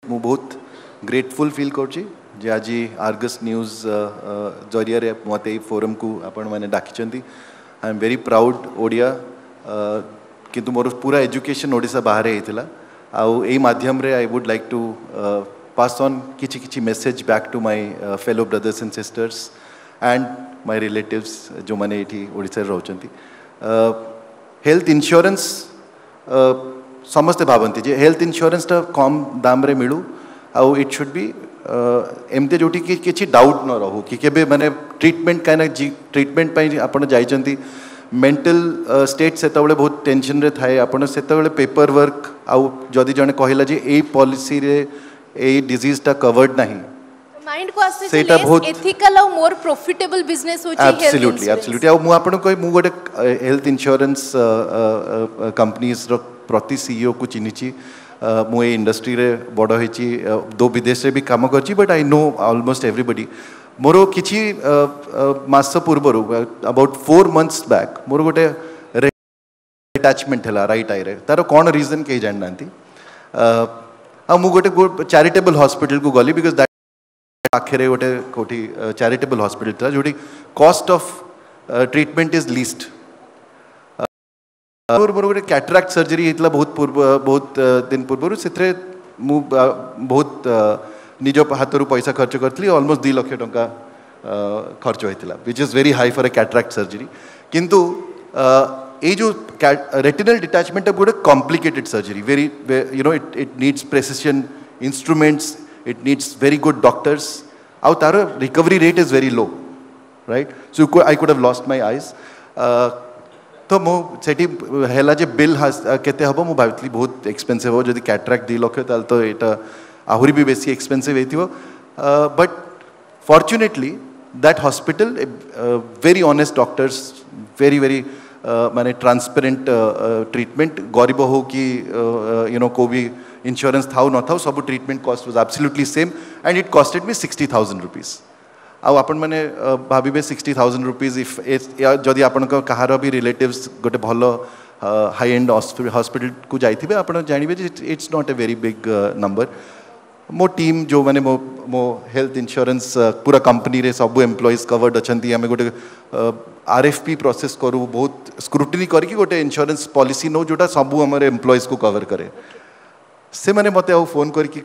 मु बहुत grateful feel करुँची जे आज आर्गस न्यूज जरिया मत फोरम को आपण मैंने डाकी। I am very proud Odia किंतु मोर पूरा एजुकेशन ओडिशा बाहर होता आउ यही माध्यम रे I would like to pass on किछि किछि message back to my fellow brothers and sisters and my relatives जो मैंने ये ओडिशा रोचंती। हेल्थ इंश्योरेंस समस्ते भावती जे हेल्थ इंश्योरेंस टा कम दाम रे मिलू आउ इट शुड बी एमती जोटी कि किसी डाउट न रहू कि केबे माने ट्रीटमेंट कहीं ट्रीटमेंट पाई आपण जाइचंती मेंटल स्टेट से बहुत टेंशन रे थाए आपण से पेपर वर्क आउ जदि जने कहला जे ए पॉलिसी रे ए डिजीज टा कवर्ड नहीं माइंड को आसे सेटा बहुत एथिकल और मोर प्रॉफिटेबल बिजनेस होची हेल्थ एब्सोल्युटली एब्सोल्युटली आ मु आपण को मु गोटे हेल्थ इंश्योरेंस कंपनीज रो प्रति सीईओ को चिन्हिची मु ए इंडस्ट्री रे बड़ होईची दो विदेश रे भी काम करची but I know almost everybody मोर किछि मास पूर्व अबाउट 4 months बैक मोर गोटे अटैचमेंट हला राइट आई रे तार कोन रीजन के जान नांती आ मु गोटे चैरिटेबल हॉस्पिटल को गली बिकॉज़ दैट आखरे गोटे कोठी चैरिटेबल हॉस्पिटल था जोटी cost of treatment is least मोर गोटे कैटरैक्ट सर्जरी होता बहुत दिन पूर्व से बहुत निज हाथ पैसा खर्च करी ऑलमोस्ट 2 लाख टंका खर्च होता which is very high for a cataract surgery किंतु ये जो रेटिनल डिटैचमेंट गोटे complicated surgery very you know it needs precision instruments it needs very good doctors आउ तार recovery rate is very low right so I could have lost my eyes तो मुझे है bill केते हम मुझे भाई बहुत एक्सपेंसिव हो जदि कैटरैक्ट 2 लाख तो यहाँ आहरी भी बेसी एक्सपेंसिव हो but fortunately that hospital very honest doctors very very माने ट्रांसपेरेंट ट्रीटमेंट गरीब हो कि यू नो को भी इंश्योरेंस था न था सब treatment cost was absolutely same and it costed me 60,000 rupees आपण मैंने भावे 60,000 रुपीज इफ जदि आपण कहार भी रिलेटिव्स गोटे भल हाई एंड हॉस्पिटल को जाइए आप जानवे it's not a very big number मो टीम जो मैंने मो हेल्थ इंश्योरेंस पूरा कंपनी रे सब एम्प्लॉइज कवर्ड अच्छा आम गोटे RFP प्रोसेस करूँ बहुत स्क्रूटिनी करके गोटे इंश्योरेंस पॉलिसी नो जोटा सब आम एम्प्लॉइज को कवर करे से मैंने मत फोन करके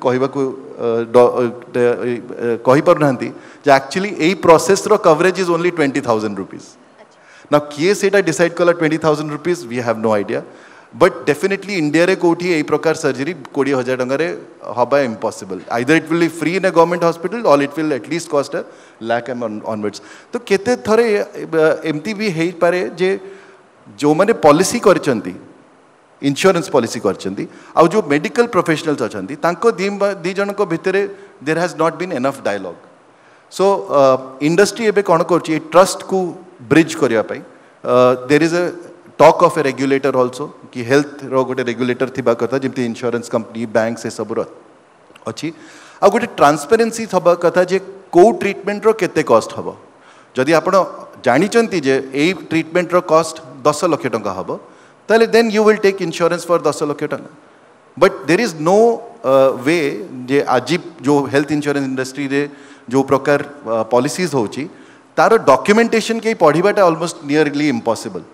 कहना एक्चुअली यही प्रोसेस रो कवरेज इज ओनली 20,000 रुपीज ना किए से डिसाइड कला 20,000 rupees we have no idea but definitely India रे कोठी यही प्रकार सर्जरी 20,000 टंका हवा impossible either it will be free in a government hospital और it will at least cost a lakh onwards तो केते थरे एमती भी हेई पारे जे जो माने पॉलिसी करचंती इंश्योरेंस पॉलिसी करचंती आ जो मेडिकल प्रोफेशनल्स अछंती तांको दी जन को भितरे there has not been enough dialogue so industry एबे कोन करची ट्रस्ट को ब्रिज करिया पई there is a talk of a regulator also कि हेल्थ रो गोटे रेगुलेटर थिबा कथा जेमती इंश्योरेंस कंपनी बैंक से सब अच्छी आ गोटे ट्रांसपेरेंसी थबा कथा जे को ट्रीटमेंट रो केते कॉस्ट हबो जदि आपण जानिचंती जे ए ट्रीटमेंट रो कॉस्ट 10 लाख टंका हबो ताले then you will take insurance for 10 lakh टंका but there is no way जे आज जो हेल्थ इंश्योरेंस इंडस्ट्री रे जो प्रकार पॉलिसीज होची तार डॉक्यूमेंटेशन के पढ़ीबाटा almost nearly impossible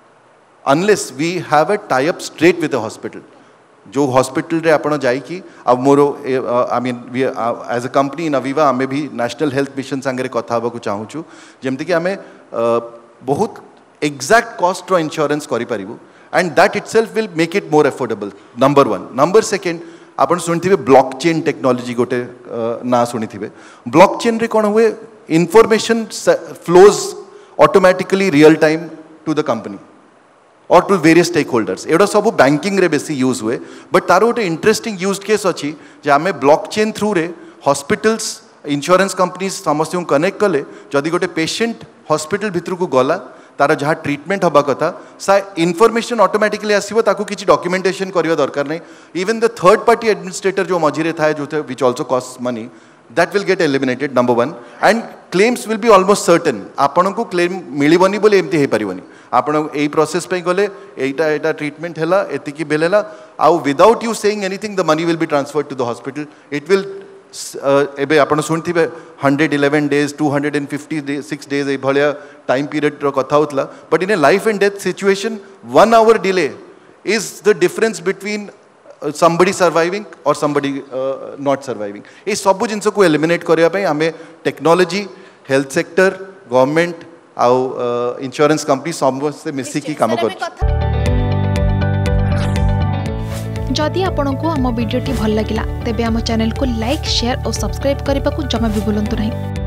unless we have a tie up straight with a hospital जो हॉस्पिटल रे आपण जाई कि अब मोर I mean we as a company in Aviva आमे भी नेशनल हेल्थ मिशन संगे कथा हबा को चाहू छु जेमति कि आमे बहुत एग्जैक्ट कॉस्ट रो इंश्योरेंस करि परिबु and that itself will make it more affordable number 1 number second आपण सुनिथिबे ब्लॉकचेन टेक्नोलॉजी गोटे ना सुनिथिबे ब्लॉकचेन रे कोन हुए information flows automatically real time to the company और टू वेरियस स्टेक होल्डर्स एडा सब बैंकिंग रे बेसी यूज हुए बट तार गोटे इंटरेस्टिंग यूज केस अच्छी जे आम ब्लॉकचेन थ्रू रे हॉस्पिटल्स इंश्योरेंस कंपनी समस्त कनेक्ट कले जदि गोटे पेशेंट हॉस्पिटल भितर को गला तार जहाँ ट्रीटमेंट हवा कथा सा इनफॉरमेशन ऑटोमेटिकली आसो ताकू किसी डॉक्यूमेंटेशन करवा दरकार नहीं even the third party administrator जो मझे थाए जो which also cost money that will get eliminated, number one. And claims will be almost certain. आपन को claim मिलिबनी बोले एमती हे परिबनी. आपन एई process पे गले एटा treatment हेला एतिकी बिल हेला आउ without you saying anything the money will be transferred to the hospital. It will एबे आपन सुनथिबे 111 days 256 days ए भलिया time period रो कथा होतला. But in a life and death situation 1 hour delay is the difference between somebody surviving or somebody not surviving. ये सब जिनस को eliminate करिया पई हमें टेक्नोलॉजी, हेल्थ सेक्टर, गवर्नमेंट आउ इंश्योरेंस कंपनी सब से मिसी की काम कर. जदि आपंक आम भिडी भल लगा तेब आम चैनल को लाइक, शेयर और सब्सक्राइब करने को जमा भी भूलु नहीं.